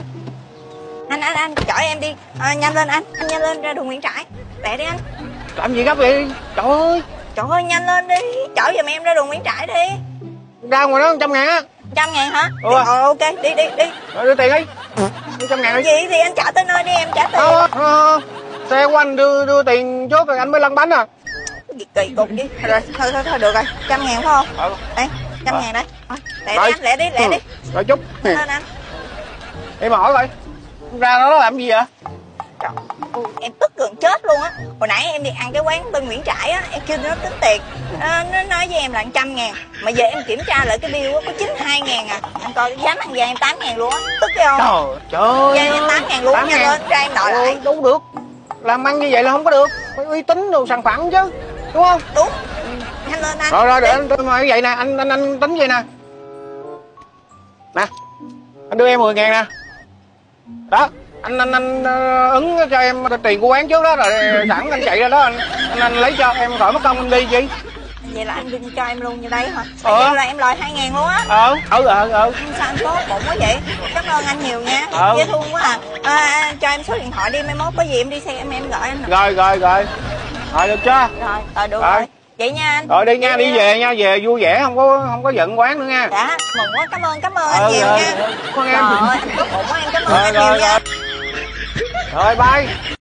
Anh chở em đi. Nhanh lên anh nhanh lên ra đường Nguyễn Trãi. Lẹ đi anh. Làm gì gấp vậy? Trời ơi. Trời ơi nhanh lên đi. Chở giùm em ra đường Nguyễn Trãi đi. Ra ngoài đó 100.000 á. 100.000 hả? Ừ. Ok đi. Rồi đưa tiền đi. 100.000 đi. Gì thì anh trả tới nơi đi em trả tiền. Xe của anh đưa tiền trước rồi anh mới lăn bánh à. Gì kỳ cục đi. Rồi thôi được rồi. 100.000 phải không? Đây 100.000 đây. Thôi lẹ đi anh lẹ đi. Rồi chút. Lên anh. Em hỏi coi. Ra đó làm gì vậy? Trời, em tức gần chết luôn á. Hồi nãy em đi ăn cái quán bên Nguyễn Trãi á, em kêu nó tính tiền. Nó nói với em là 100.000. Mà giờ em kiểm tra lại cái bill á có 92.000 à. Anh coi dám ăn về em 8.000 luôn á. Tức cái không? Trời ơi. Về em 8.000 luôn nha lên ra em đòi lại. Đâu được. Làm ăn như vậy là không có được. Phải uy tín đồ sản phẩm chứ. Đúng không? Đúng. Nhanh lên anh. Rồi để anh mời vậy nè, anh tính vậy nè. Nè. Anh đưa em 10.000 nè. Đó. Anh ứng cho em tiền của quán trước đó rồi sẵn anh chạy ra đó anh lấy cho em khỏi mất công anh đi chi. Vậy là anh đừng cho em luôn như đấy hả? Vậy là em lời 2.000 luôn á. Sao anh tốt bụng quá vậy? Cảm ơn anh nhiều nha. Dễ thương quá à. Cho em số điện thoại đi, mai mốt có gì em đi xe em gọi anh. Rồi được chưa? Rồi được rồi. Vậy nha anh. Rồi đi nha, đi về nha, về vui vẻ không có giận quán nữa nha. Dạ mừng quá, cảm ơn anh nhiều nha. Con em. Trời ơi anh tốt bụng quá, em cảm ơn anh nhiều nha. Rồi bye.